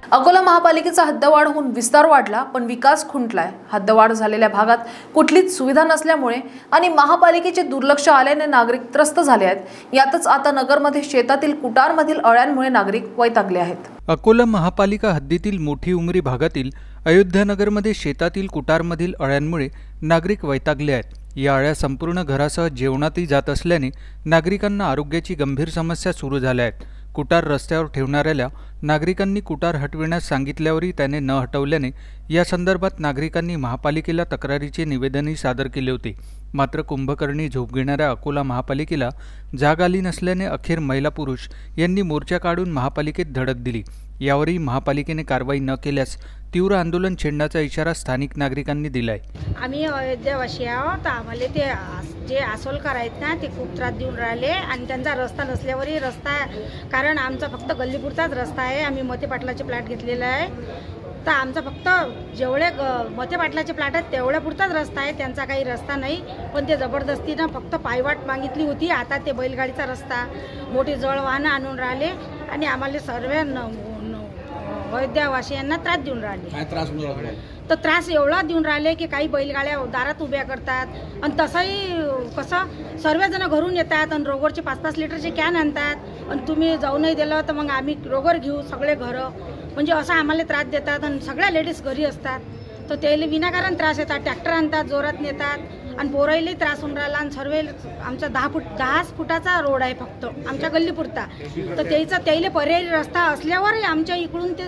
अकोला महापालिकेचा हद्दवाढ होऊन विस्तार वाढला पण विकास खुंटलाय। हद्दवाढ झालेल्या भागात कुठलीच सुविधा नसल्यामुळे आणि महापालिकेचे दुर्लक्ष आल्याने नागरिक त्रस्त झाले आहेत। यातच आता नगरमध्ये शेतातील कुटारमधील अळ्यांमुळे नागरिक वैतागले आहेत। अकोला महापालिका हद्दीतील मोठी उमरी भागातील अयोध्यानगरमध्ये शेतातील कुटारमधील अळ्यांमुळे नागरिक वैतागले आहेत। या अळ्या संपूर्ण घरासह जेवणातही जात असल्याने नागरिकांना आरोग्याची गंभीर समस्या सुरू झाल्या आहेत। कुटार रस्त्यावर ठेवणाऱ्याला नागरिकांनी कुटार हटविण्यास सांगितल्यावरही त्याने न हटवल्याने या संदर्भात नागरिकांनी महापालिकेला तक्रारीचे निवेदनही सादर केले होते। मात्र कुंभकर्णी झोप घेणाऱ्या अकोला महापालिकेला जाग आली नसल्याने अखेर महिला पुरुष यांनी मोर्चा काढून महापालिकेत धडक दिली। यावरही महापालिकेने कारवाई न केल्यास तीव्र आंदोलन छेडण्याचा इशारा स्थानिक नागरिकांनी दिलाय। आम्ही अयोध्यावासी आहोत, आम्हाला ते जे आसोलकर आहेत ना ते खूप त्रास देऊन राहिले आणि त्यांचा रस्ता नसल्यावरही रस्ता, कारण आमचा फक्त गल्लीपुरताच रस्ता आहे। आम्ही मते पाटलाचे प्लॅट घेतलेला आहे, तर आमचा फक्त जेवढे मते पाटलाचे प्लॅट आहेत तेवढ्यापुरताच रस्ता आहे, त्यांचा काही रस्ता नाही। पण ते जबरदस्तीनं फक्त पायवाट मागितली होती। आता ते बैलगाडीचा रस्ता, मोठी जळ वाहनं आणून राहिले आणि आम्हाला सर्व अयोध्यावासियांना त्रास देऊन राहिले। काय त्रास होऊन राहिले? तर त्रास एवढा देऊन राहिले की काही बैलगाड्या दारात उभ्या करतात आणि तसंही कसं सर्वजण घरून येतात आणि रोगरचे 5-5 लिटरचे कॅन आणतात आणि तुम्ही जाऊ नाही दिलं तर मग आम्ही रोगर घेऊ सगळे घरं, म्हणजे असं आम्हाला त्रास देतात। आणि सगळ्या लेडीज घरी असतात तर त्याला विनाकारण त्रास येतात, ट्रॅक्टर आणतात, जोरात नेतात आणि पोरायला त्रास होऊन राहिला। आणि सर्व आमचा 10 फुटाचा रोड आहे फक्त आमच्या गल्लीपुरता, तर त्याला पर्यायी रस्ता असल्यावर आमच्या इकडून ते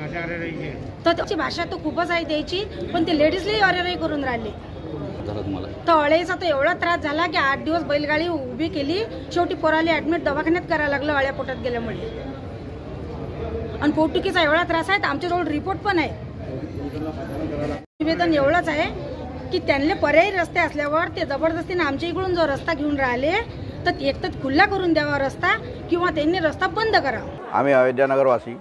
तर त्याची भाषा तर खूपच आहे त्याची, पण ते लेडीजलाही अरेराई करून राहिले। तर अळ्याचा तर एवढा त्रास झाला की 8 दिवस बैलगाडी उभी केली, शेवटी पोराला ॲडमिट दवाखान्यात करायला लागलं अळ्या पोटात गेल्यामुळे। आणि पोटदुखीचा एवढा त्रास आहे, आमच्याजवळ रिपोर्ट पण आहे। निवेदन एवढंच आहे की त्यांना पर्यायी रस्ते असल्यावर ते जबरदस्तीने आमच्या इकडून जो रस्ता घेऊन राहिले तर एक तर खुल्ला करून द्यावा रस्ता किंवा त्यांनी रस्ता बंद करावा। आम्ही अयोध्यानगरवासी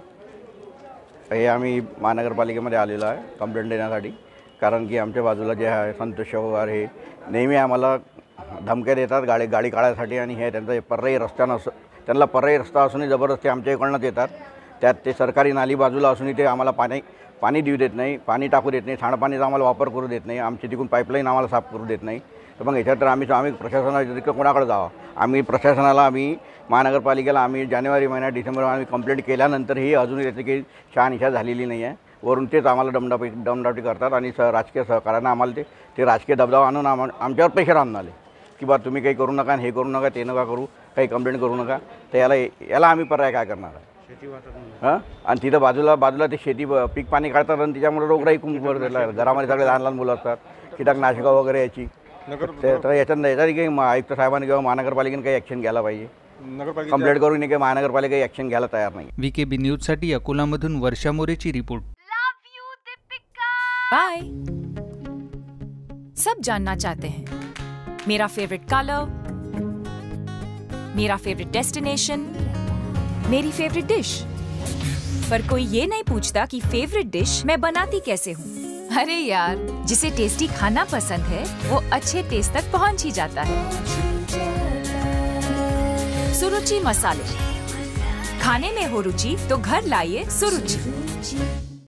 हे आम्ही महानगरपालिकेमध्ये आलेलो आहे कंप्लेंट देण्यासाठी, कारण की आमच्या बाजूला जे आहे संतोष वगैरे हे नेहमी आम्हाला धमक्या देतात गाडी काढायसाठी आणि हे त्यांचा पर्यायी रस्ता त्यांना पर्यायी रस्ता असूनही जबरदस्ती आमच्या इकडनंच येतात। त्यात ते सरकारी नाली बाजूला असूनही ते आम्हाला पाणी देऊ देत नाही, पाणी टाकू देत नाही, सांडपाणीचा आम्हाला वापर करू देत नाही, आमची तिकडून पाईपलाईन आम्हाला साफ करू देत नाही। तर मग याच्यात तर आम्ही प्रशासनाच्या कोणाकडे जावं? आम्ही प्रशासनाला महानगरपालिकेला जानेवारी महिन्यात डिसेंबरमध्ये आम्ही कंप्लेंट केल्यानंतरही अजूनही त्याची काही शहानिशा झालेली नाही आहे। वरून तेच आम्हाला दमदाटी करतात आणि राजकीय सहकार्यानं आम्हाला ते राजकीय दबाव आणून आमच्यावर प्रेशर आणून आले की बा तुम्ही काही करू नका, हे करू नका, ते नका करू, काही कंप्लेंट करू नका। तर याला आम्ही पर्याय काय करणार आहे? हां, आणि तिथं बाजूला ते शेती पीक पाणी काढतात आणि त्याच्यामुळे रोगराई खूप घरामध्ये सगळे लहान लहान मुलं असतात, कीटकनाशकं वगैरे याची। तर याच्यात काही आयुक्त साहेबांनी किंवा महानगरपालिकेने काही ॲक्शन घ्यायला पाहिजे। कंप्लेंट करून काही महानगरपालिका ॲक्शन घ्यायला तयार नाही। VKB न्यूजसाठी अकोलामधून वर्षा मोरेची रिपोर्ट। बाय। सब जानना चाहते हैं मेरा फेवरेट कलर, मेरा फेवरेट डेस्टिनेशन, मेरी फेवरेट डिश, पर कोई ये नहीं पूछता कि फेवरेट डिश मैं बनाती कैसे हूँ। अरे यार, जिसे टेस्टी खाना पसंद है वो अच्छे टेस्ट तक पहुँच ही जाता है। सुरुचि मसाले, खाने में हो रुचि तो घर लाइए सुरुचि।